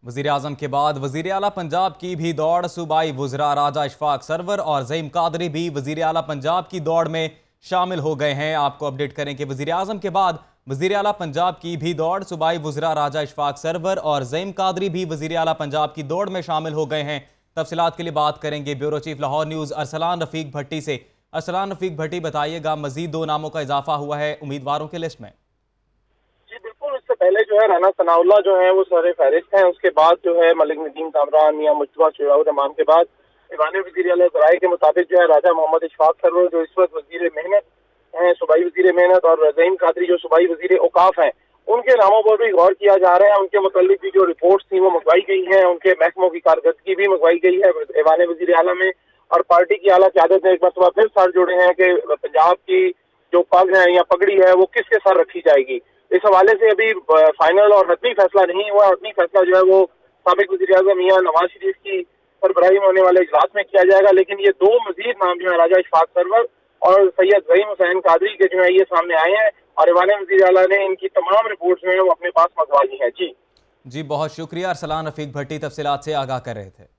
वज़ीर-ए-आज़म के बाद वज़ीर आला पंजाब की भी दौड़। सूबाई वुज़रा राजा इशफाक सरवर और ज़ईम कादरी भी वज़ीर आला पंजाब की दौड़ में शामिल हो गए हैं। आपको अपडेट करें कि वज़ीर-ए-आज़म के बाद वज़ीर आला पंजाब की भी दौड़। सूबाई वुज़रा राजा इशफाक सरवर और ज़ईम कादरी भी वज़ीर आला पंजाब की दौड़ में शामिल हो गए हैं। तफसीलात के लिए बात करेंगे bureau chief Lahore news Arsalan Rafiq Bhatti से। अरसलान रफ़ीक भट्टी, बताइएगा, मज़ीद 2 नामों का इजाफा हुआ है उम्मीदवारों की लिस्ट में। उससे पहले जो है राना सनाउल्लाह जो है वो सर फहरिस्त हैं। उसके बाद जो है मलिक नदीम कामरान या मुश्तबा शुजाउर-रहमान के बाद ईवान वज़ीर आला ज़राए के मुताबिक जो है राजा मोहम्मद इशफाक सरवर जो इस वक्त वज़ीर मेहनत हैं, सूबाई वज़ीर मेहनत, और ज़ईम कादरी जो सूबाई वज़ीर औकाफ हैं, उनके नामों पर भी गौर किया जा रहा है। उनके मुतालिक भी जो रिपोर्ट्स थी वो मंगवाई गई हैं, उनके महकमों की कारकर्दगी भी मंगवाई गई है ईवान वज़ीर आला में। और पार्टी की आला क़यादत ने एक मरतबा फिर सर जोड़े हैं कि पंजाब की जो पग है या पगड़ी है वो किसके सर रखी जाएगी। इस हवाले से अभी फाइनल और हतमी फैसला नहीं हुआ। हतमी फैसला जो है वो साबिक वज़ीर-ए-आज़म मियां नवाज शरीफ की सरबराही में होने वाले इजलास में किया जाएगा। लेकिन ये 2 मजीद नाम जो है राजा इशफाक सरवर और सैयद ज़ईम हुसैन कादरी के जो है ये सामने आए हैं और ईवान वज़ीर आला ने इनकी तमाम रिपोर्ट्स जो है वो अपने पास मंगवा ली है। जी, बहुत शुक्रिया। अरसलान रफ़ीक भट्टी तफसीलात से आगाह कर रहे थे।